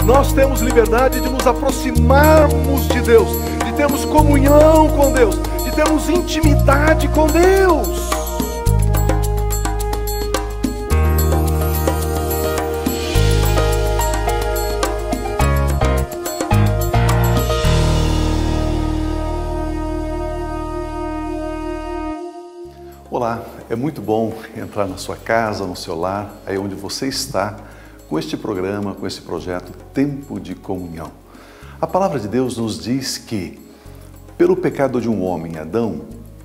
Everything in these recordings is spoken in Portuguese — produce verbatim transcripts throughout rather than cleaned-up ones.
nós temos liberdade de nos aproximarmos de Deus, de termos comunhão com Deus, de termos intimidade com Deus. Olá, é muito bom entrar na sua casa, no seu lar, aí onde você está, com este programa, com esse projeto Tempo de Comunhão. A palavra de Deus nos diz que, pelo pecado de um homem, Adão,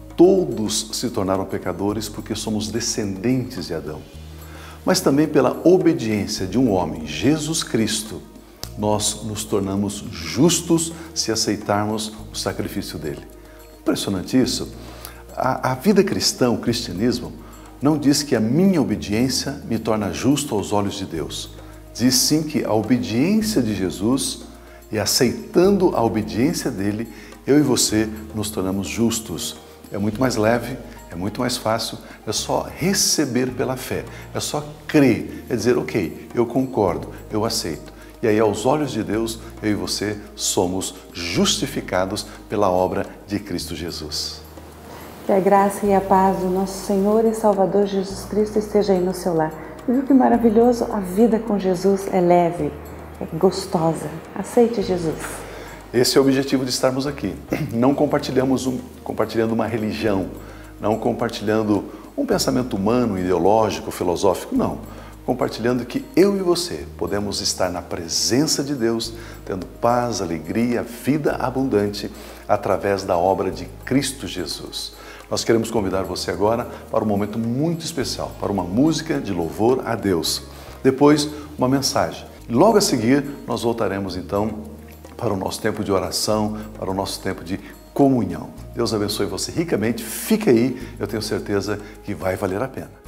todos se tornaram pecadores porque somos descendentes de Adão. Mas também pela obediência de um homem, Jesus Cristo, nós nos tornamos justos se aceitarmos o sacrifício dele. Impressionante isso. A, a vida cristã, o cristianismo, não diz que a minha obediência me torna justo aos olhos de Deus. Diz sim que a obediência de Jesus, e aceitando a obediência dele, eu e você nos tornamos justos. É muito mais leve, é muito mais fácil, é só receber pela fé, é só crer, é dizer, ok, eu concordo, eu aceito. E aí, aos olhos de Deus, eu e você somos justificados pela obra de Cristo Jesus. Que a graça e a paz do nosso Senhor e Salvador Jesus Cristo esteja aí no seu lar. Viu que maravilhoso? A vida com Jesus é leve, é gostosa. Aceite Jesus. Esse é o objetivo de estarmos aqui. Não compartilhamos um, compartilhando uma religião, não compartilhando um pensamento humano, ideológico, filosófico, não. Compartilhando que eu e você podemos estar na presença de Deus, tendo paz, alegria, vida abundante, através da obra de Cristo Jesus. Nós queremos convidar você agora para um momento muito especial, para uma música de louvor a Deus. Depois, uma mensagem. Logo a seguir, nós voltaremos então para o nosso tempo de oração, para o nosso tempo de comunhão. Deus abençoe você ricamente. Fique aí, eu tenho certeza que vai valer a pena.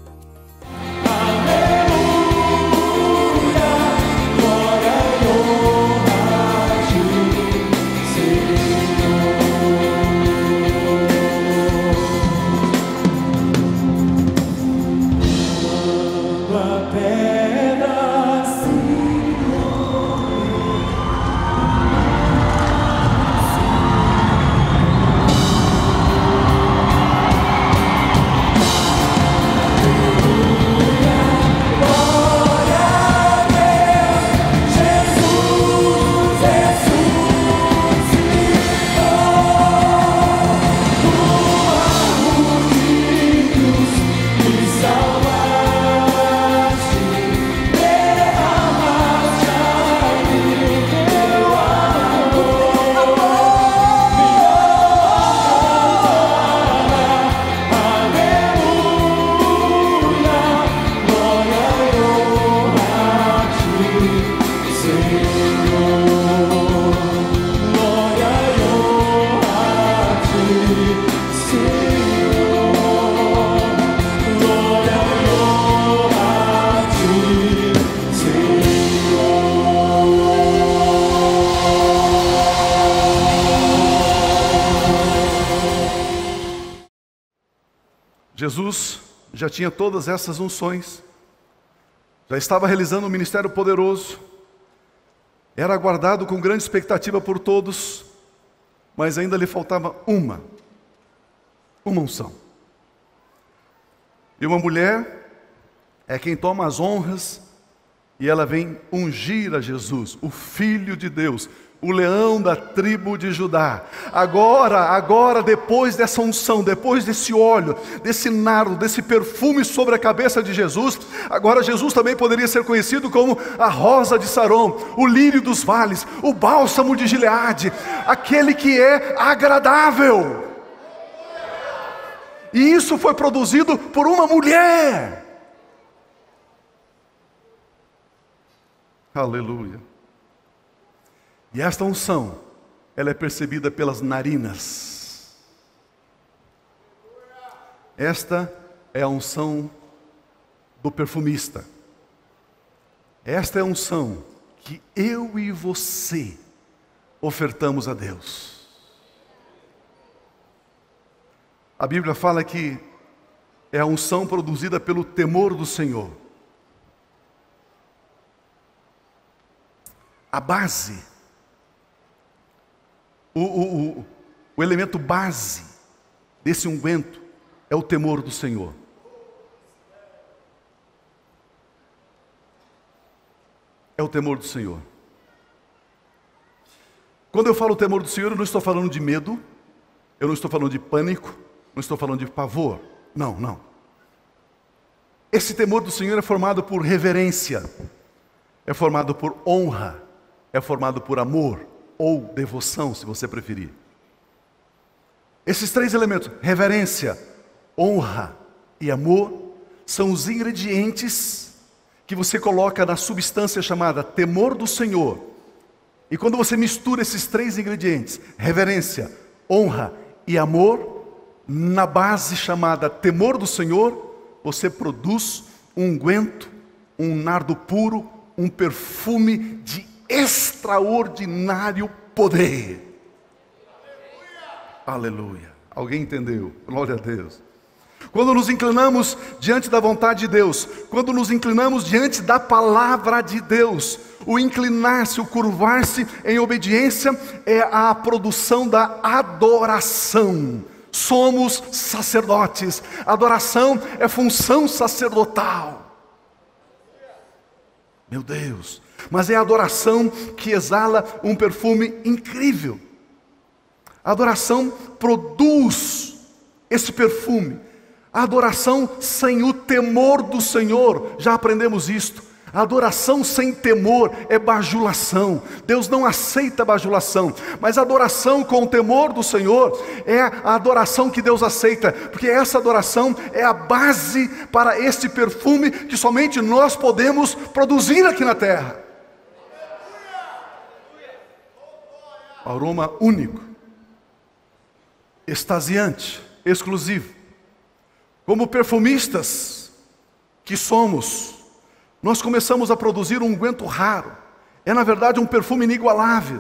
Jesus já tinha todas essas unções, já estava realizando um ministério poderoso, era aguardado com grande expectativa por todos, mas ainda lhe faltava uma, uma unção. E uma mulher é quem toma as honras e ela vem ungir a Jesus, o Filho de Deus, o leão da tribo de Judá. Agora, agora, depois dessa unção, depois desse óleo, desse nardo, desse perfume sobre a cabeça de Jesus, agora Jesus também poderia ser conhecido como a rosa de Saron, o lírio dos vales, o bálsamo de Gileade, aquele que é agradável. E isso foi produzido por uma mulher. Aleluia. E esta unção, ela é percebida pelas narinas. Esta é a unção do perfumista. Esta é a unção que eu e você ofertamos a Deus. A Bíblia fala que é a unção produzida pelo temor do Senhor. a base, o, o, o, o elemento base desse unguento é o temor do Senhor. É o temor do Senhor. Quando eu falo temor do Senhor, eu não estou falando de medo, eu não estou falando de pânico, não estou falando de pavor. Não, não. Esse temor do Senhor é formado por reverência, é formado por honra, é formado por amor ou devoção, se você preferir. Esses três elementos, reverência, honra e amor, são os ingredientes que você coloca na substância chamada temor do Senhor. E quando você mistura esses três ingredientes, reverência, honra e amor, na base chamada temor do Senhor, você produz um unguento, um nardo puro, um perfume de extraordinário poder. Aleluia. Aleluia. Alguém entendeu? Glória a Deus. Quando nos inclinamos diante da vontade de Deus, quando nos inclinamos diante da palavra de Deus, o inclinar-se, o curvar-se em obediência é a produção da adoração. Somos sacerdotes, adoração é função sacerdotal. Meu Deus, mas é a adoração que exala um perfume incrível. A adoração produz esse perfume. A adoração sem o temor do Senhor, já aprendemos isto. A adoração sem temor é bajulação. Deus não aceita bajulação, mas a adoração com o temor do Senhor é a adoração que Deus aceita, porque essa adoração é a base para esse perfume que somente nós podemos produzir aqui na terra. Aroma único, extasiante, exclusivo. Como perfumistas que somos, nós começamos a produzir um unguento raro. É na verdade um perfume inigualável.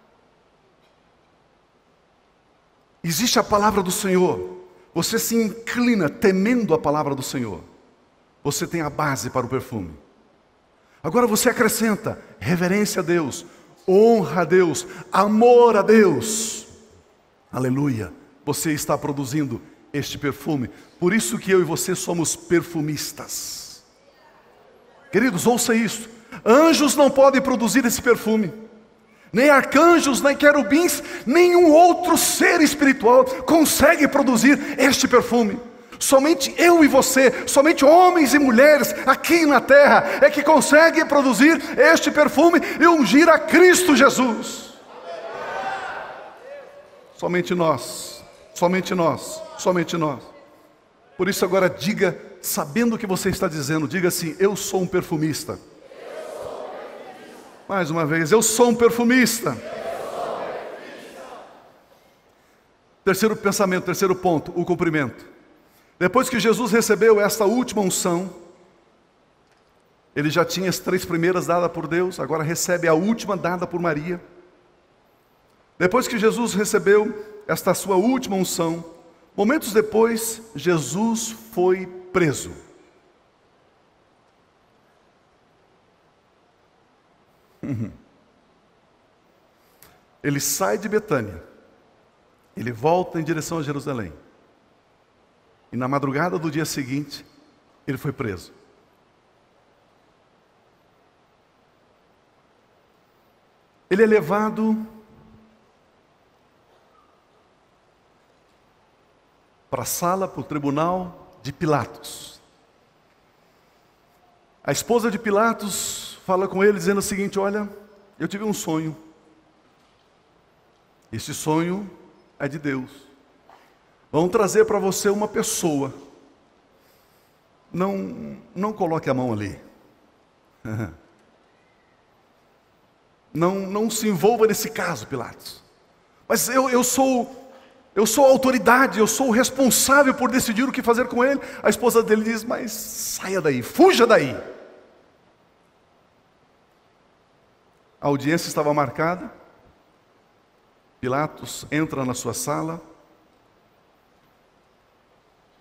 Existe a palavra do Senhor. Você se inclina temendo a palavra do Senhor. Você tem a base para o perfume. Agora você acrescenta reverência a Deus, honra a Deus, amor a Deus. Aleluia. Você está produzindo este perfume. Por isso que eu e você somos perfumistas. Queridos, ouça isso. Anjos não podem produzir esse perfume. Nem arcanjos, nem querubins, nenhum outro ser espiritual consegue produzir este perfume. Somente eu e você, somente homens e mulheres aqui na terra é que conseguem produzir este perfume e ungir a Cristo Jesus. Somente nós, somente nós, somente nós. Por isso agora diga, sabendo o que você está dizendo, diga assim: eu sou um perfumista. Mais uma vez, eu sou um perfumista. Terceiro pensamento, terceiro ponto, o cumprimento. Depois que Jesus recebeu esta última unção, ele já tinha as três primeiras dadas por Deus, agora recebe a última dada por Maria. Depois que Jesus recebeu esta sua última unção, momentos depois, Jesus foi preso. Ele sai de Betânia, ele volta em direção a Jerusalém. E na madrugada do dia seguinte, ele foi preso. Ele é levado para a sala, para o tribunal de Pilatos. A esposa de Pilatos fala com ele dizendo o seguinte: olha, eu tive um sonho. Esse sonho é de Deus. Vão trazer para você uma pessoa. Não, não coloque a mão ali. Não, não se envolva nesse caso, Pilatos. Mas eu, eu sou, eu sou a autoridade, eu sou o responsável por decidir o que fazer com ele. A esposa dele diz: mas saia daí, fuja daí. A audiência estava marcada. Pilatos entra na sua sala,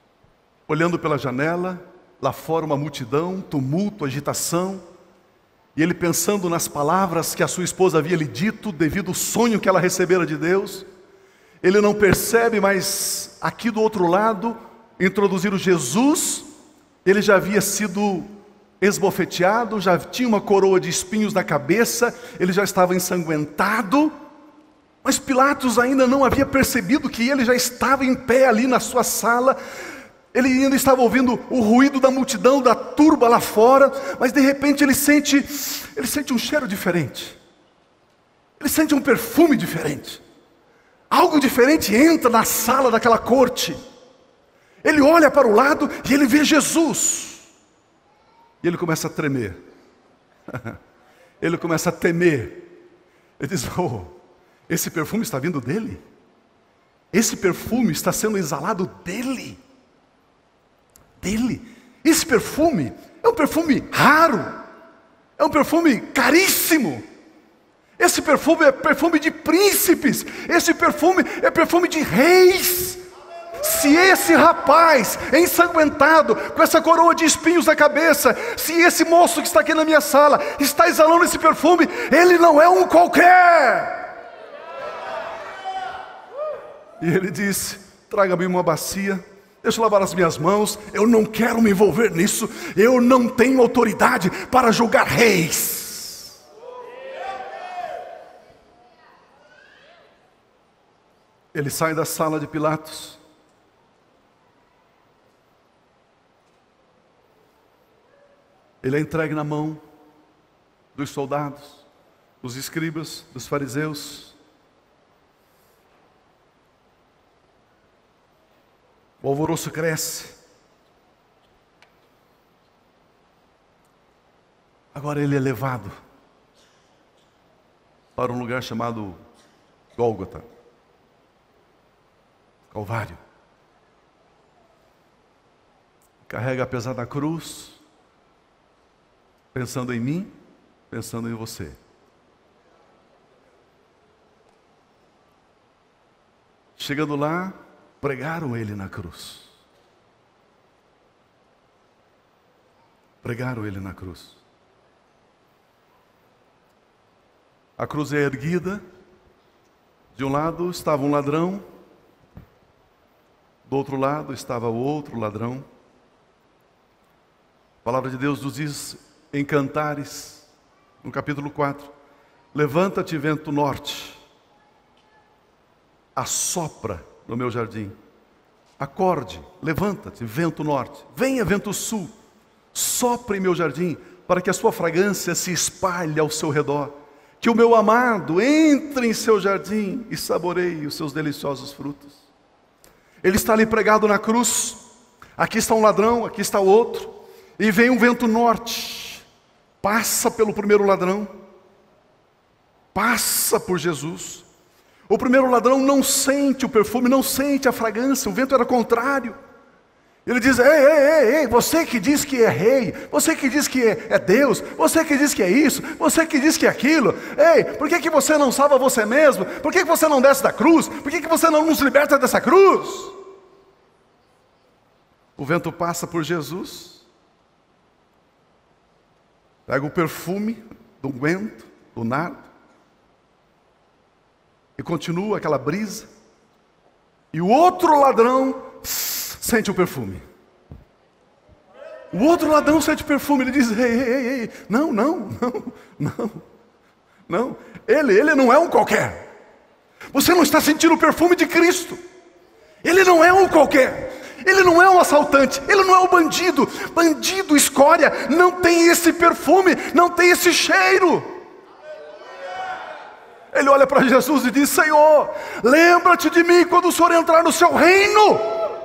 olhando pela janela, lá fora uma multidão, tumulto, agitação. E ele, pensando nas palavras que a sua esposa havia lhe dito, devido ao sonho que ela recebera de Deus, ele não percebe, mas aqui do outro lado, introduziram Jesus. Ele já havia sido esbofeteado, já tinha uma coroa de espinhos na cabeça, ele já estava ensanguentado, mas Pilatos ainda não havia percebido que ele já estava em pé ali na sua sala. Ele ainda estava ouvindo o ruído da multidão, da turba lá fora, mas de repente ele sente, ele sente um cheiro diferente. Ele sente um perfume diferente. Algo diferente entra na sala daquela corte. Ele olha para o lado e ele vê Jesus. E ele começa a tremer. Ele começa a temer. Ele diz: oh, esse perfume está vindo dele? Esse perfume está sendo exalado dele? Dele? Esse perfume é um perfume raro, é um perfume caríssimo. Esse perfume é perfume de príncipes, esse perfume é perfume de reis. Se esse rapaz ensanguentado, com essa coroa de espinhos na cabeça, se esse moço que está aqui na minha sala está exalando esse perfume, ele não é um qualquer. E ele disse: traga-me uma bacia, deixa eu lavar as minhas mãos, eu não quero me envolver nisso, eu não tenho autoridade para julgar reis. Ele sai da sala de Pilatos. Ele é entregue na mão dos soldados, dos escribas, dos fariseus. O alvoroço cresce. Agora ele é levado para um lugar chamado Gólgota, Calvário. Carrega a pesada cruz, pensando em mim, pensando em você. Chegando lá, pregaram ele na cruz. Pregaram ele na cruz. A cruz é erguida. De um lado estava um ladrão, do outro lado estava o outro ladrão. A palavra de Deus nos diz em Cantares, no capítulo quatro: levanta-te, vento norte, assopra no meu jardim. Acorde, levanta-te, vento norte, venha, vento sul, sopre em meu jardim, para que a sua fragrância se espalhe ao seu redor, que o meu amado entre em seu jardim e saboreie os seus deliciosos frutos. Ele está ali pregado na cruz. Aqui está um ladrão, aqui está o outro, e vem um vento norte, passa pelo primeiro ladrão, passa por Jesus. O primeiro ladrão não sente o perfume, não sente a fragrância, o vento era contrário. Ele diz: ei, ei, ei, ei, você que diz que é rei, você que diz que é, é Deus, você que diz que é isso, você que diz que é aquilo, ei, por que, que você não salva você mesmo? Por que, que você não desce da cruz? Por que, que você não nos liberta dessa cruz? O vento passa por Jesus, pega o perfume do vento, do nardo, e continua aquela brisa, e o outro ladrão sente o perfume. O outro ladrão sente o perfume. Ele diz: ei, ei, ei, ei, não, não, não, não, não, ele, ele não é um qualquer. Você não está sentindo o perfume de Cristo. Ele não é um qualquer. Ele não é um assaltante, ele não é um bandido. Bandido, escória, não tem esse perfume, não tem esse cheiro. Ele olha para Jesus e diz: Senhor, lembra-te de mim quando o Senhor entrar no seu reino.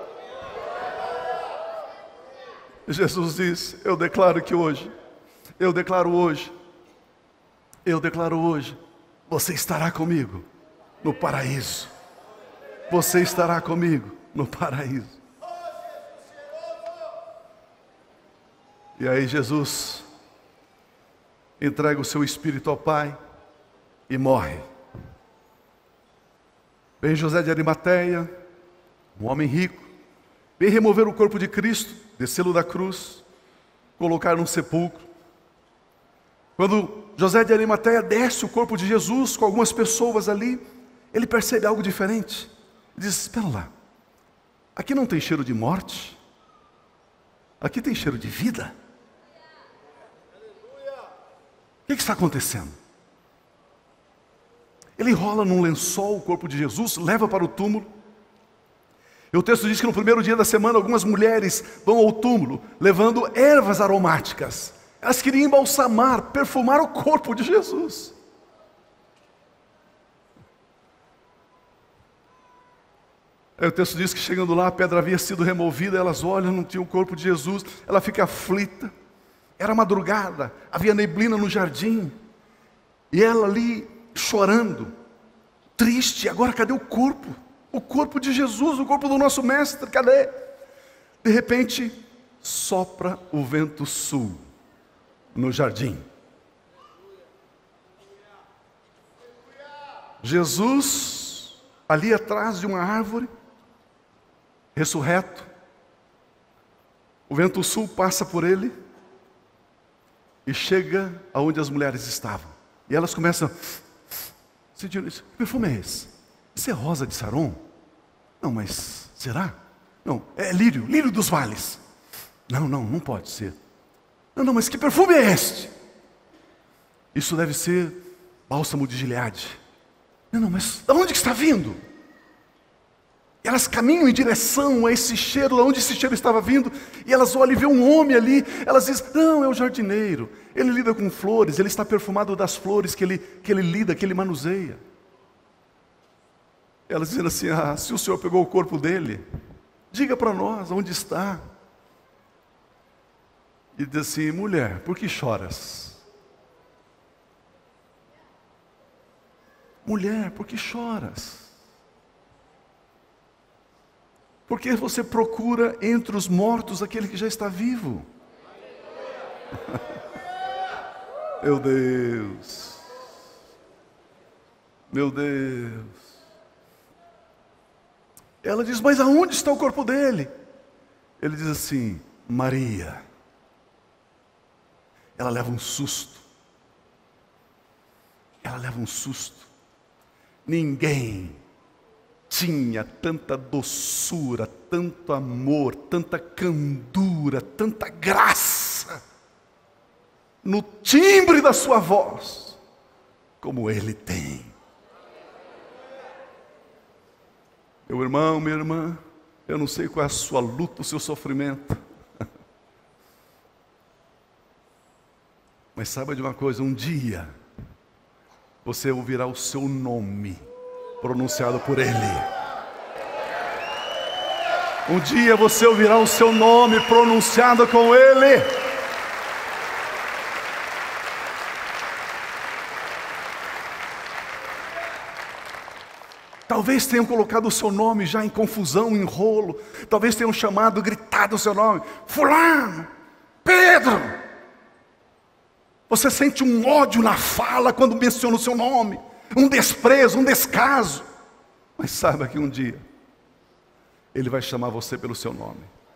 Jesus diz: eu declaro que hoje, eu declaro hoje, eu declaro hoje, você estará comigo no paraíso. Você estará comigo no paraíso. E aí Jesus entrega o seu espírito ao Pai e morre. Vem José de Arimateia, um homem rico, vem remover o corpo de Cristo, descê-lo da cruz, colocar num sepulcro. Quando José de Arimateia desce o corpo de Jesus com algumas pessoas ali, ele percebe algo diferente. Ele diz: espera lá, aqui não tem cheiro de morte, aqui tem cheiro de vida. O que, que está acontecendo? Ele enrola num lençol o corpo de Jesus, leva para o túmulo. E o texto diz que no primeiro dia da semana algumas mulheres vão ao túmulo levando ervas aromáticas. Elas queriam embalsamar, perfumar o corpo de Jesus. Aí o texto diz que chegando lá a pedra havia sido removida, elas olham, não tinha o corpo de Jesus, ela fica aflita. Era madrugada, havia neblina no jardim, e ela ali chorando, triste. Agora cadê o corpo? O corpo de Jesus, o corpo do nosso mestre, cadê? De repente, sopra o vento sul no jardim. Jesus, ali atrás de uma árvore, ressurreto, o vento sul passa por ele e chega aonde as mulheres estavam. E elas começam: que perfume é esse? Isso é rosa de Saron? Não, mas será? Não, é lírio, lírio dos vales. Não, não, não pode ser. Não, não, mas que perfume é este? Isso deve ser bálsamo de Gileade. Não, não, mas de onde que está vindo? E elas caminham em direção a esse cheiro, de onde esse cheiro estava vindo, e elas olham e vê um homem ali. Elas dizem: não, é o jardineiro, ele lida com flores, ele está perfumado das flores que ele, que ele lida, que ele manuseia. Elas dizem assim: ah, se o Senhor pegou o corpo dele, diga para nós onde está. E diz assim: mulher, por que choras? Mulher, por que choras? Porque você procura entre os mortos aquele que já está vivo. Meu Deus, meu Deus. Ela diz: mas aonde está o corpo dele? Ele diz assim: Maria. Ela leva um susto. Ela leva um susto. Ninguém tinha tanta doçura, tanto amor, tanta candura, tanta graça no timbre da sua voz como ele tem. Meu irmão, minha irmã, eu não sei qual é a sua luta, o seu sofrimento, mas saiba de uma coisa: um dia você ouvirá o seu nome pronunciado por Ele. Um dia você ouvirá o seu nome pronunciado com Ele. Talvez tenham colocado o seu nome já em confusão, em rolo. Talvez tenham chamado, gritado o seu nome: fulano, Pedro. Você sente um ódio na fala quando menciona o seu nome, um desprezo, um descaso. Mas saiba que um dia Ele vai chamar você pelo seu nome.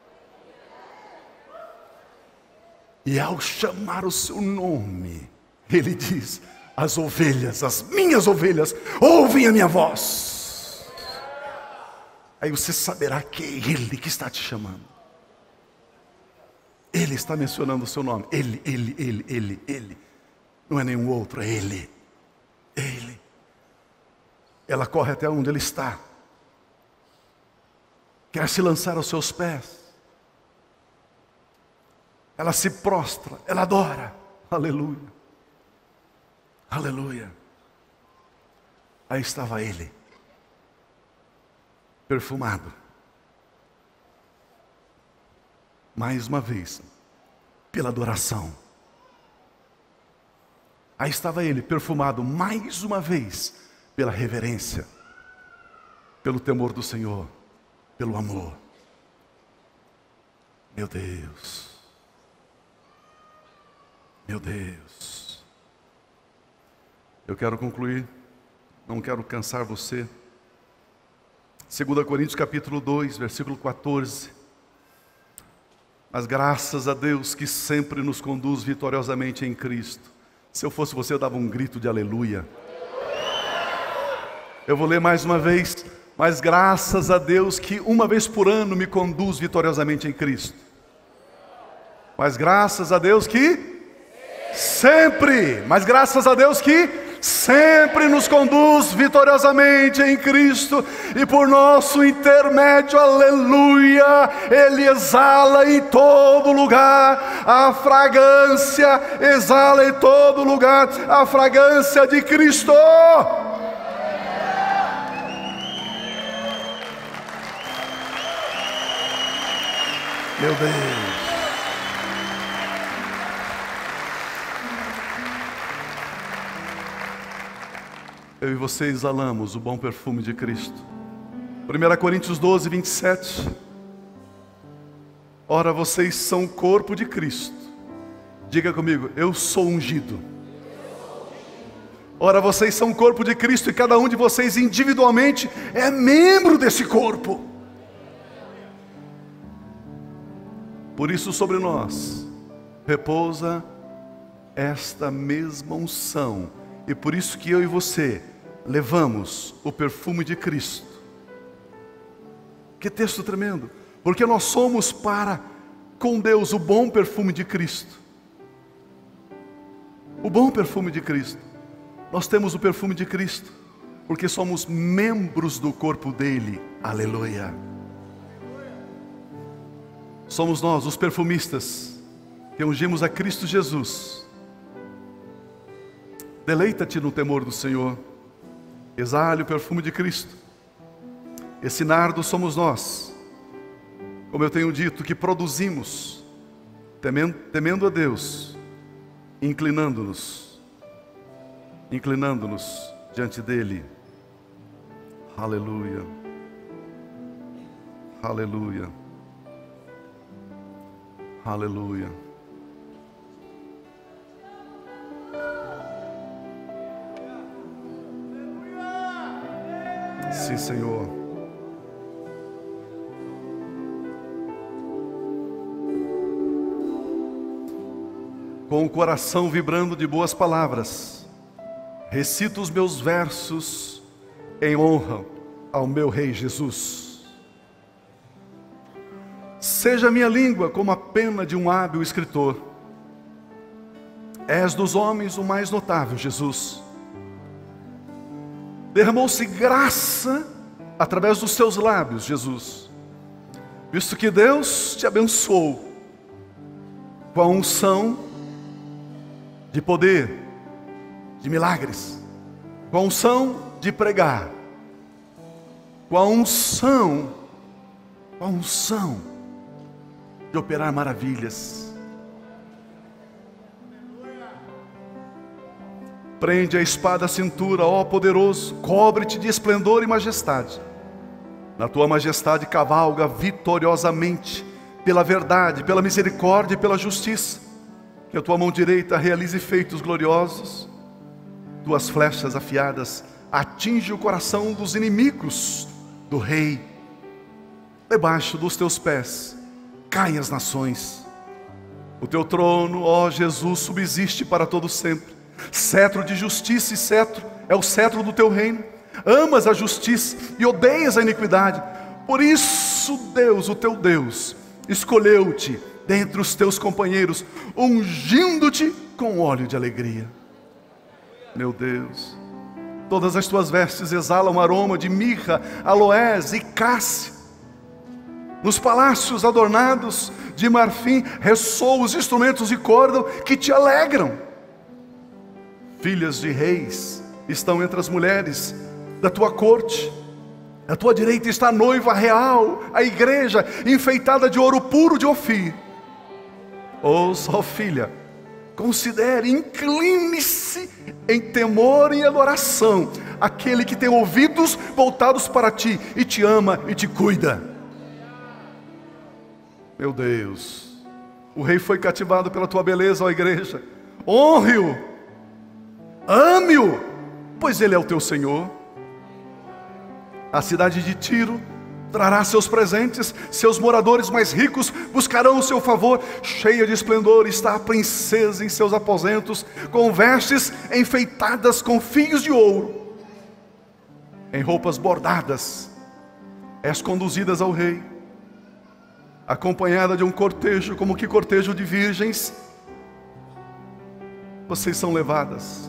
E ao chamar o seu nome, Ele diz: as ovelhas, as minhas ovelhas, ouvem a minha voz. Aí você saberá que é Ele que está te chamando. Ele está mencionando o seu nome. Ele, Ele, Ele, Ele, Ele. Não é nenhum outro, é Ele. Ele. Ela corre até onde Ele está. Quer se lançar aos seus pés. Ela se prostra, ela adora. Aleluia. Aleluia. Aí estava Ele, perfumado. Mais uma vez, pela adoração. Aí estava Ele, perfumado, mais uma vez, pela reverência, pelo temor do Senhor, pelo amor. Meu Deus, meu Deus. Eu quero concluir, não quero cansar você. Segunda Coríntios capítulo dois, versículo quatorze. Mas graças a Deus que sempre nos conduz vitoriosamente em Cristo, Se eu fosse você, eu dava um grito de aleluia. Eu vou ler mais uma vez. Mas graças a Deus que uma vez por ano me conduz vitoriosamente em Cristo. Mas graças a Deus que sempre, mas graças a Deus que sempre nos conduz vitoriosamente em Cristo, e por nosso intermédio, aleluia, Ele exala em todo lugar a fragrância, exala em todo lugar a fragrância de Cristo. Meu Deus. Eu e você exalamos o bom perfume de Cristo. primeira Coríntios doze, vinte e sete. Ora, vocês são o corpo de Cristo. Diga comigo, eu sou ungido. Ora, vocês são o corpo de Cristo, e cada um de vocês individualmente é membro desse corpo. Por isso sobre nós repousa esta mesma unção, e por isso que eu e você levamos o perfume de Cristo. Que texto tremendo! Porque nós somos para com Deus o bom perfume de Cristo. O bom perfume de Cristo. Nós temos o perfume de Cristo porque somos membros do corpo dele. Aleluia! Somos nós, os perfumistas, que ungimos a Cristo Jesus. Deleita-te no temor do Senhor. Exale o perfume de Cristo. Esse nardo somos nós, como eu tenho dito, que produzimos, temendo, temendo a Deus, inclinando-nos, inclinando-nos diante dEle. Aleluia, aleluia, aleluia. Sim, Senhor. Com o coração vibrando de boas palavras, recito os meus versos em honra ao meu Rei Jesus. Seja a minha língua como a pena de um hábil escritor. És dos homens o mais notável, Jesus. Derramou-se graça através dos teus lábios, Jesus, visto que Deus te abençoou com a unção de poder, de milagres, com a unção de pregar, com a unção, com a unção de operar maravilhas. Prende a espada à cintura, ó poderoso, cobre-te de esplendor e majestade. Na tua majestade cavalga vitoriosamente, pela verdade, pela misericórdia e pela justiça. Que a tua mão direita realize feitos gloriosos. Tuas flechas afiadas atingem o coração dos inimigos do rei. Debaixo dos teus pés caem as nações. O teu trono, ó Jesus, subsiste para todo sempre. Cetro de justiça e cetro é o cetro do teu reino. Amas a justiça e odeias a iniquidade. Por isso Deus, o teu Deus, escolheu-te dentre os teus companheiros, ungindo-te com óleo de alegria. Meu Deus, todas as tuas vestes exalam aroma de mirra, aloés e cássia. Nos palácios adornados de marfim ressoam os instrumentos de corda que te alegram. Filhas de reis estão entre as mulheres da tua corte. À tua direita está a noiva real, a igreja enfeitada de ouro puro de Ofir. Ouça, ó filha, considere, incline-se em temor e adoração aquele que tem ouvidos voltados para ti e te ama e te cuida. Meu Deus, o rei foi cativado pela tua beleza, ó igreja. Honre-o, ame-o, pois ele é o teu Senhor. A cidade de Tiro trará seus presentes, seus moradores mais ricos buscarão o seu favor. Cheia de esplendor está a princesa em seus aposentos, com vestes enfeitadas com fios de ouro, em roupas bordadas. És conduzidas ao rei, acompanhada de um cortejo, como que cortejo de virgens. Vocês são levadas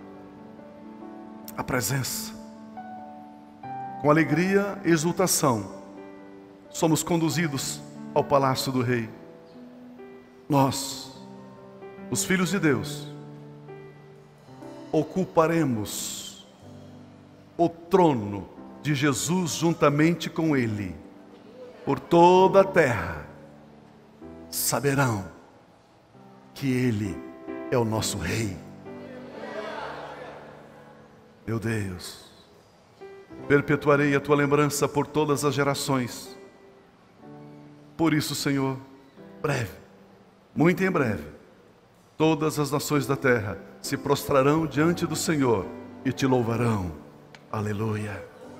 à presença. Com alegria e exultação, somos conduzidos ao palácio do rei. Nós, os filhos de Deus, ocuparemos o trono de Jesus juntamente com Ele. Por toda a terra saberão que Ele é o nosso Rei. Meu Deus, perpetuarei a tua lembrança por todas as gerações. Por isso, Senhor, breve, muito em breve, todas as nações da terra se prostrarão diante do Senhor e te louvarão. Aleluia.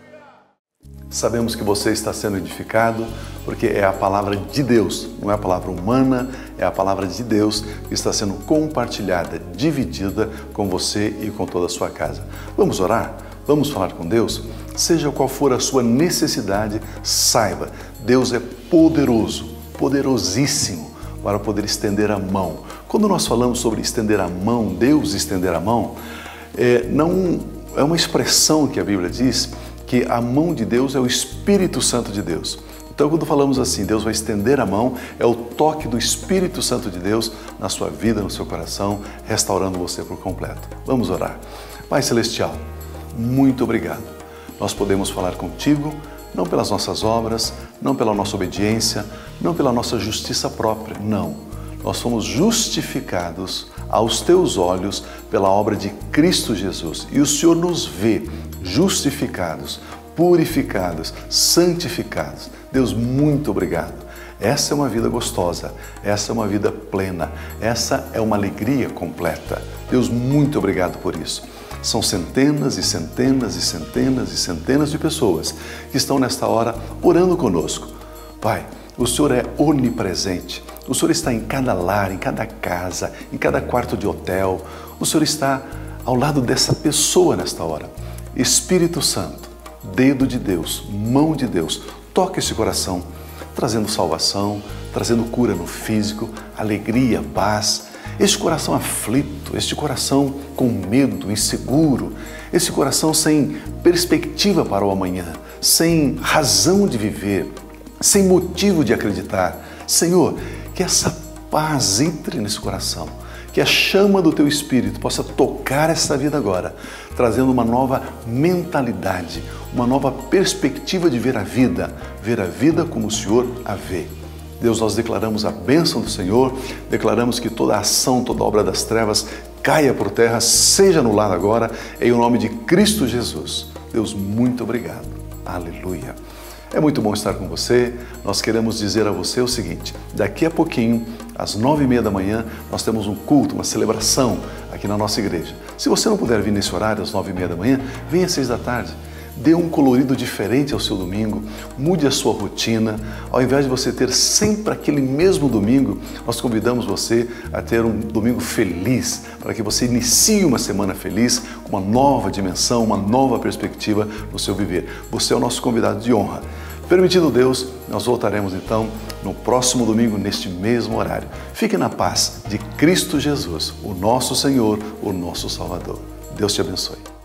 Sabemos que você está sendo edificado, porque é a palavra de Deus, não é a palavra humana, é a palavra de Deus que está sendo compartilhada, dividida com você e com toda a sua casa. Vamos orar? Vamos falar com Deus? Seja qual for a sua necessidade, saiba, Deus é poderoso, poderosíssimo para poder estender a mão. Quando nós falamos sobre estender a mão, Deus estender a mão, é, não, é uma expressão que a Bíblia diz que a mão de Deus é o Espírito Santo de Deus. Então, quando falamos assim, Deus vai estender a mão, é o toque do Espírito Santo de Deus na sua vida, no seu coração, restaurando você por completo. Vamos orar. Pai Celestial, muito obrigado. Nós podemos falar contigo, não pelas nossas obras, não pela nossa obediência, não pela nossa justiça própria, não. Nós fomos justificados aos teus olhos pela obra de Cristo Jesus. E o Senhor nos vê justificados, purificados, santificados. Deus, muito obrigado. Essa é uma vida gostosa, essa é uma vida plena, essa é uma alegria completa. Deus, muito obrigado por isso. São centenas e centenas e centenas e centenas de pessoas que estão nesta hora orando conosco. Pai, o Senhor é onipresente. O Senhor está em cada lar, em cada casa, em cada quarto de hotel. O Senhor está ao lado dessa pessoa nesta hora. Espírito Santo, dedo de Deus, mão de Deus, toca esse coração, trazendo salvação, trazendo cura no físico, alegria, paz. Este coração aflito, este coração com medo, inseguro, esse coração sem perspectiva para o amanhã, sem razão de viver, sem motivo de acreditar. Senhor, que essa paz entre nesse coração, que a chama do Teu Espírito possa tocar essa vida agora, trazendo uma nova mentalidade, uma nova perspectiva de ver a vida, ver a vida como o Senhor a vê. Deus, nós declaramos a bênção do Senhor, declaramos que toda ação, toda obra das trevas caia por terra, seja anulada agora, em nome de Cristo Jesus. Deus, muito obrigado. Aleluia. É muito bom estar com você. Nós queremos dizer a você o seguinte: daqui a pouquinho, às nove e meia da manhã, nós temos um culto, uma celebração aqui na nossa igreja. Se você não puder vir nesse horário, às nove e meia da manhã, venha às seis da tarde. Dê um colorido diferente ao seu domingo, mude a sua rotina. Ao invés de você ter sempre aquele mesmo domingo, nós convidamos você a ter um domingo feliz, para que você inicie uma semana feliz, com uma nova dimensão, uma nova perspectiva no seu viver. Você é o nosso convidado de honra. Permitindo Deus, nós voltaremos então no próximo domingo, neste mesmo horário. Fique na paz de Cristo Jesus, o nosso Senhor, o nosso Salvador. Deus te abençoe.